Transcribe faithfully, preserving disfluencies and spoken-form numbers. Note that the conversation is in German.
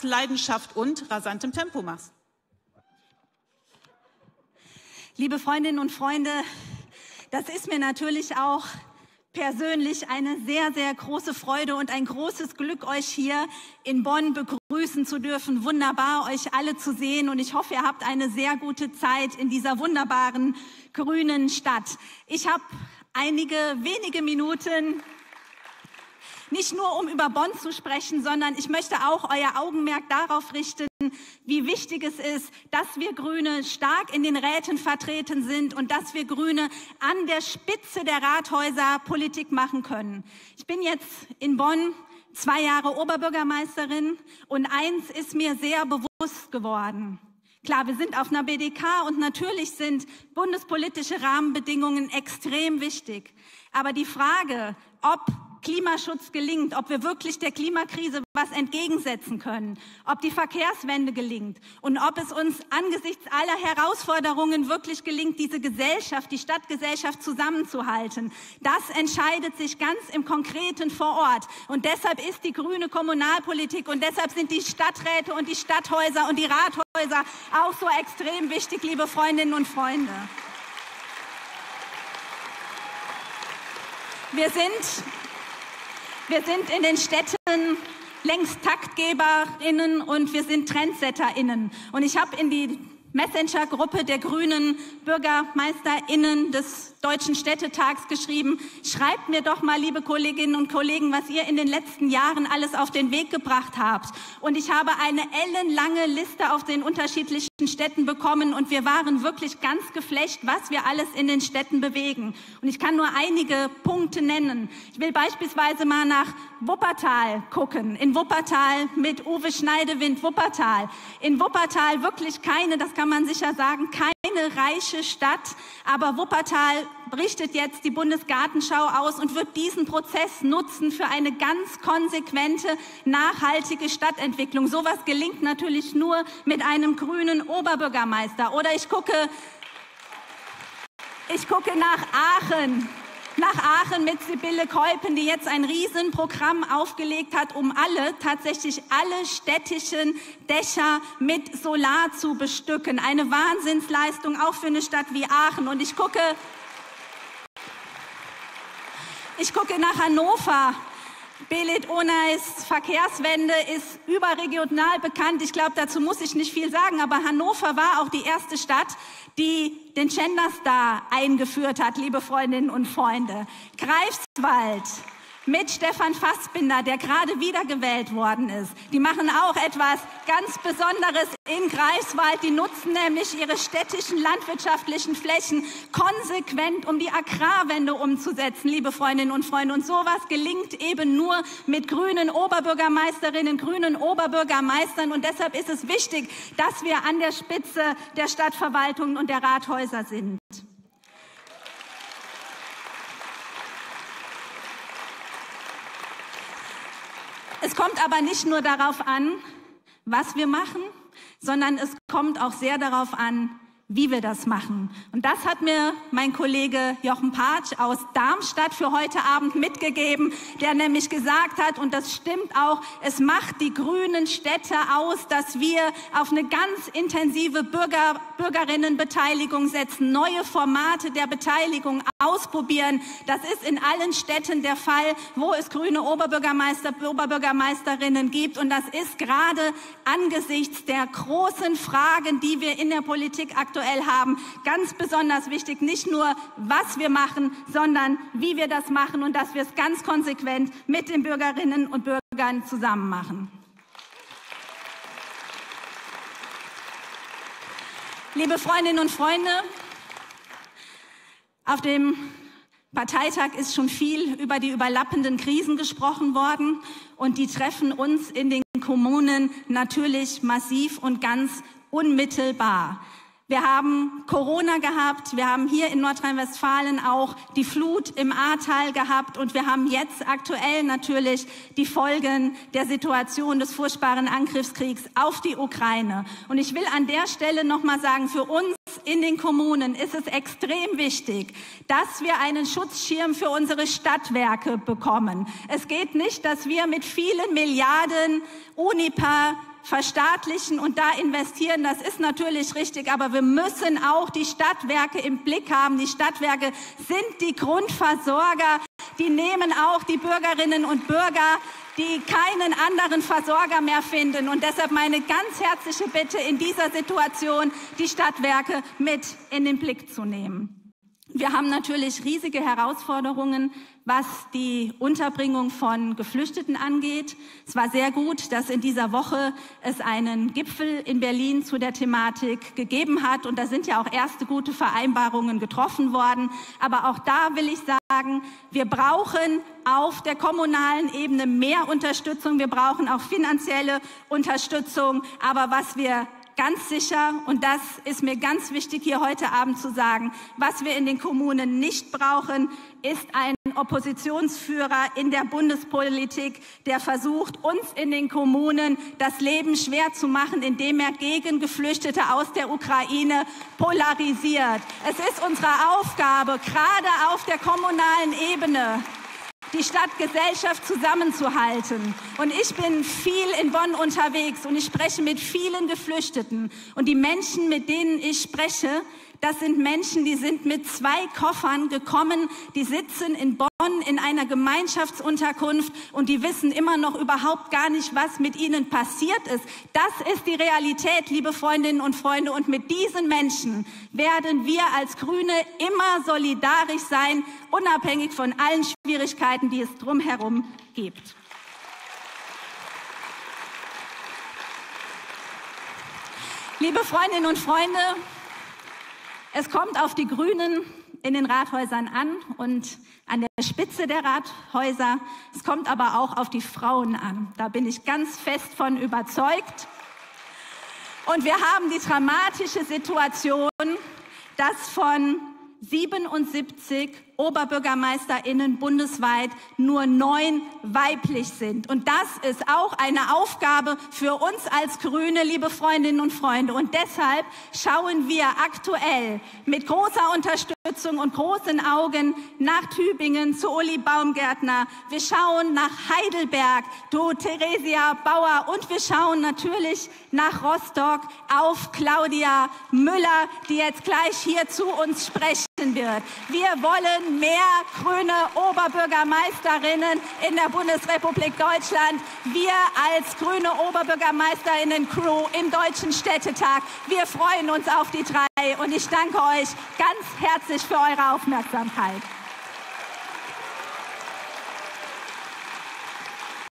Leidenschaft und rasantem Tempo machst. Liebe Freundinnen und Freunde, das ist mir natürlich auch persönlich eine sehr, sehr große Freude und ein großes Glück, euch hier in Bonn begrüßen zu dürfen. Wunderbar, euch alle zu sehen, und ich hoffe, ihr habt eine sehr gute Zeit in dieser wunderbaren grünen Stadt. Ich habe einige wenige Minuten, nicht nur um über Bonn zu sprechen, sondern ich möchte auch euer Augenmerk darauf richten, wie wichtig es ist, dass wir Grüne stark in den Räten vertreten sind und dass wir Grüne an der Spitze der Rathäuser Politik machen können. Ich bin jetzt in Bonn zwei Jahre Oberbürgermeisterin, und eins ist mir sehr bewusst geworden. Klar, wir sind auf einer B D K und natürlich sind bundespolitische Rahmenbedingungen extrem wichtig. Aber die Frage, ob Klimaschutz gelingt, ob wir wirklich der Klimakrise was entgegensetzen können, ob die Verkehrswende gelingt und ob es uns angesichts aller Herausforderungen wirklich gelingt, diese Gesellschaft, die Stadtgesellschaft zusammenzuhalten. Das entscheidet sich ganz im Konkreten vor Ort. Und deshalb ist die grüne Kommunalpolitik und deshalb sind die Stadträte und die Stadthäuser und die Rathäuser auch so extrem wichtig, liebe Freundinnen und Freunde. Wir sind Wir sind in den Städten längst TaktgeberInnen und wir sind TrendsetterInnen. Und ich habe in die Messenger-Gruppe der grünen BürgermeisterInnen des Deutschen Städtetags geschrieben: Schreibt mir doch mal, liebe Kolleginnen und Kollegen, was ihr in den letzten Jahren alles auf den Weg gebracht habt. Und ich habe eine ellenlange Liste auf den unterschiedlichen Städten bekommen und wir waren wirklich ganz geflasht, was wir alles in den Städten bewegen. Und ich kann nur einige Punkte nennen. Ich will beispielsweise mal nach Wuppertal gucken. In Wuppertal mit Uwe Schneidewind Wuppertal. In Wuppertal wirklich keine, das kann man sicher sagen, keine reiche Stadt, aber Wuppertal richtet jetzt die Bundesgartenschau aus und wird diesen Prozess nutzen für eine ganz konsequente, nachhaltige Stadtentwicklung. Sowas gelingt natürlich nur mit einem grünen Oberbürgermeister. Oder ich gucke, ich gucke nach Aachen. Nach Aachen mit Sibylle Keupen, die jetzt ein Riesenprogramm aufgelegt hat, um alle, tatsächlich alle städtischen Dächer mit Solar zu bestücken. Eine Wahnsinnsleistung auch für eine Stadt wie Aachen. Und ich gucke, ich gucke nach Hannover. Belit Oneis Verkehrswende ist überregional bekannt. Ich glaube, dazu muss ich nicht viel sagen. Aber Hannover war auch die erste Stadt, die den Gender Star eingeführt hat, liebe Freundinnen und Freunde. Greifswald mit Stefan Fassbinder, der gerade wiedergewählt worden ist. Die machen auch etwas ganz Besonderes in Greifswald. Die nutzen nämlich ihre städtischen landwirtschaftlichen Flächen konsequent, um die Agrarwende umzusetzen, liebe Freundinnen und Freunde. Und sowas gelingt eben nur mit grünen Oberbürgermeisterinnen, grünen Oberbürgermeistern. Und deshalb ist es wichtig, dass wir an der Spitze der Stadtverwaltungen und der Rathäuser sind. Es kommt aber nicht nur darauf an, was wir machen, sondern es kommt auch sehr darauf an, wie wir das machen. Und das hat mir mein Kollege Jochen Patsch aus Darmstadt für heute Abend mitgegeben, der nämlich gesagt hat, und das stimmt auch, es macht die grünen Städte aus, dass wir auf eine ganz intensive Bürger, Bürgerinnenbeteiligung setzen, neue Formate der Beteiligung ausprobieren. Das ist in allen Städten der Fall, wo es grüne Oberbürgermeister, Oberbürgermeisterinnen gibt. Und das ist gerade angesichts der großen Fragen, die wir in der Politik aktuell haben, ganz besonders wichtig, nicht nur, was wir machen, sondern wie wir das machen und dass wir es ganz konsequent mit den Bürgerinnen und Bürgern zusammen machen. Liebe Freundinnen und Freunde, auf dem Parteitag ist schon viel über die überlappenden Krisen gesprochen worden und die treffen uns in den Kommunen natürlich massiv und ganz unmittelbar. Wir haben Corona gehabt, wir haben hier in Nordrhein-Westfalen auch die Flut im Ahrtal gehabt und wir haben jetzt aktuell natürlich die Folgen der Situation des furchtbaren Angriffskriegs auf die Ukraine. Und ich will an der Stelle nochmal sagen, für uns in den Kommunen ist es extrem wichtig, dass wir einen Schutzschirm für unsere Stadtwerke bekommen. Es geht nicht, dass wir mit vielen Milliarden Unipa verstaatlichen und da investieren. Das ist natürlich richtig, aber wir müssen auch die Stadtwerke im Blick haben. Die Stadtwerke sind die Grundversorger. Die nehmen auch die Bürgerinnen und Bürger, die keinen anderen Versorger mehr finden. Und deshalb meine ganz herzliche Bitte in dieser Situation, die Stadtwerke mit in den Blick zu nehmen. Wir haben natürlich riesige Herausforderungen, was die Unterbringung von Geflüchteten angeht. Es war sehr gut, dass in dieser Woche es einen Gipfel in Berlin zu der Thematik gegeben hat. Und da sind ja auch erste gute Vereinbarungen getroffen worden. Aber auch da will ich sagen, wir brauchen auf der kommunalen Ebene mehr Unterstützung. Wir brauchen auch finanzielle Unterstützung. Aber was wir ganz sicher, und das ist mir ganz wichtig hier heute Abend zu sagen, was wir in den Kommunen nicht brauchen, ist ein Oppositionsführer in der Bundespolitik, der versucht, uns in den Kommunen das Leben schwer zu machen, indem er gegen Geflüchtete aus der Ukraine polarisiert. Es ist unsere Aufgabe, gerade auf der kommunalen Ebene, die Stadtgesellschaft zusammenzuhalten. Und ich bin viel in Bonn unterwegs und ich spreche mit vielen Geflüchteten. Und die Menschen, mit denen ich spreche, das sind Menschen, die sind mit zwei Koffern gekommen, die sitzen in Bonn in einer Gemeinschaftsunterkunft und die wissen immer noch überhaupt gar nicht, was mit ihnen passiert ist. Das ist die Realität, liebe Freundinnen und Freunde. Und mit diesen Menschen werden wir als Grüne immer solidarisch sein, unabhängig von allen Schwierigkeiten, die es drumherum gibt. Liebe Freundinnen und Freunde, es kommt auf die Grünen in den Rathäusern an und an der Spitze der Rathäuser. Es kommt aber auch auf die Frauen an. Da bin ich ganz fest von überzeugt. Und wir haben die dramatische Situation, dass von siebenundsiebzig OberbürgermeisterInnen bundesweit nur neun weiblich sind. Und das ist auch eine Aufgabe für uns als Grüne, liebe Freundinnen und Freunde. Und deshalb schauen wir aktuell mit großer Unterstützung und großen Augen nach Tübingen zu Uli Baumgärtner. Wir schauen nach Heidelberg, du Theresia Bauer. Und wir schauen natürlich nach Rostock auf Claudia Müller, die jetzt gleich hier zu uns sprechen wird. Wir wollen mehr grüne Oberbürgermeisterinnen in der Bundesrepublik Deutschland. Wir als grüne Oberbürgermeisterinnen-Crew im Deutschen Städtetag, wir freuen uns auf die drei und ich danke euch ganz herzlich für eure Aufmerksamkeit.